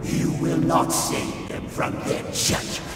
You will not save them from their judgment.